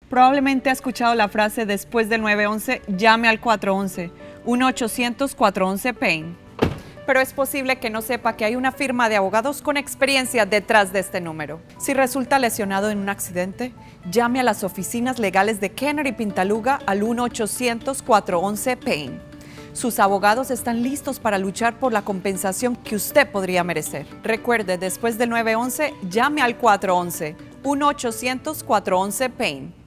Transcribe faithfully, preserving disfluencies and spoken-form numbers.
Probablemente ha escuchado la frase después del nueve once, llame al cuatro once, uno ochocientos, cuatro once, PAIN. Pero es posible que no sepa que hay una firma de abogados con experiencia detrás de este número. Si resulta lesionado en un accidente, llame a las oficinas legales de Kenner y Pintaluga al uno ochocientos, cuatro once, PAIN. Sus abogados están listos para luchar por la compensación que usted podría merecer. Recuerde, después del nueve once, llame al cuatro once, uno ochocientos, cuatro once, PAIN.